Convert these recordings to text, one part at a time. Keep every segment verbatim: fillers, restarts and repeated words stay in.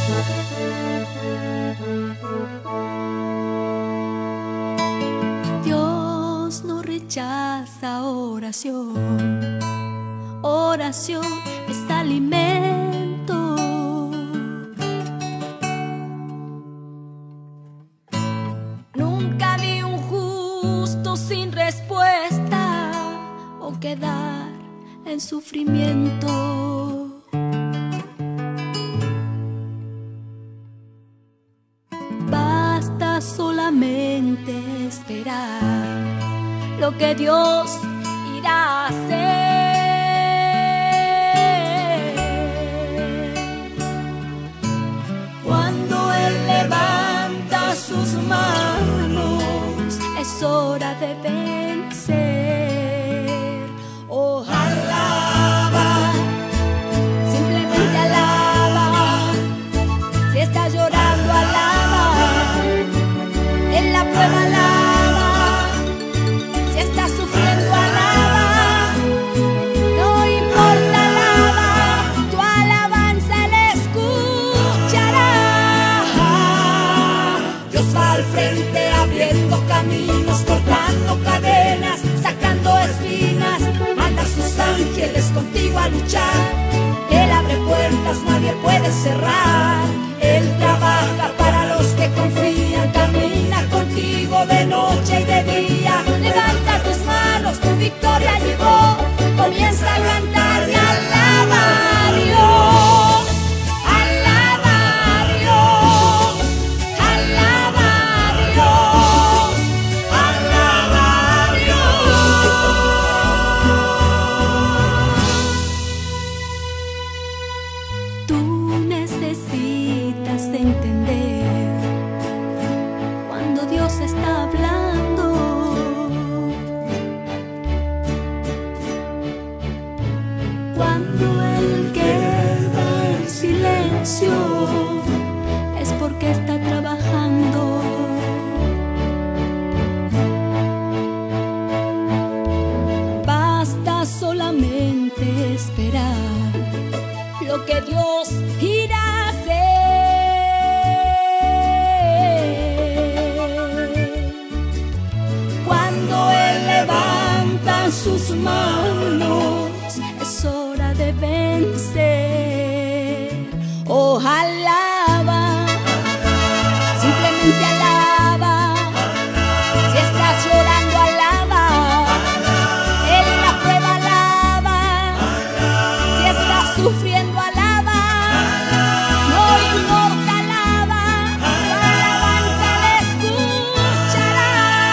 Dios no rechaza oración, oración es alimento. Nunca vi un justo sin respuesta o quedar en sufrimiento. Basta solamente esperar lo que Dios irá a hacer. Cuando Él levanta sus manos, es hora de vencer. Oh, alaba, simplemente alaba. Si estás llorando, alaba. En la prueba, alaba. Si estás sufriendo, alaba. No importa, alaba. Tu alabanza Él escuchará. Dios va al frente abriendo caminos, cortando cadenas, sacando espinas. Manda a sus ángeles contigo a luchar. Él abre puertas, nadie puede cerrar. Él trabaja para los que confían, camina contigo de noche y de día. Levanta tus manos, tu victoria llegó. Comienza a cantar y alaba a Dios. Alaba a Dios. Alaba a Dios. Alaba a Dios. Tú necesitas entender cuando Dios está hablando. Cuando Él queda en silencio, es porque está trabajando. Basta solamente esperar lo que Dios irá a hacer. Cuando Él levanta sus manos, es hora de vencer. Oh, alaba, simplemente alaba. Si estás llorando, alaba. En la prueba, alaba. Si estás sufriendo, alaba. No importa, alaba. Tu alabanza Él escuchará.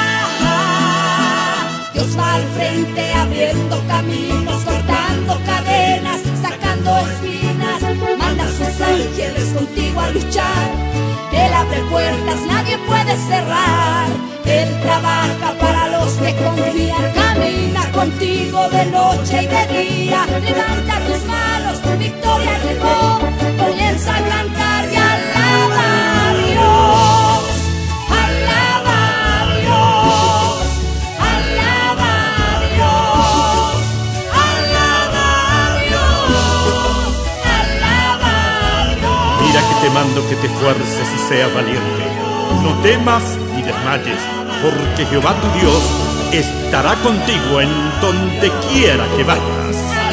Dios va al frente abriendo caminos, cortando cadenas, sacando espinas. Manda a sus ángeles contigo a luchar. Él abre puertas, nadie puede cerrar. Él trabaja para los que confían, camina contigo de noche y de día. Levanta tus manos, tu victoria llegó. Comienza a cantar y alaba a Dios. Alaba a Dios. Alaba a Dios. Alaba a Dios. Alaba a Dios. Mira que te mando que te fuerces y seas valiente. No temas ni desmayes, porque Jehová tu Dios estará contigo en donde quiera que vayas.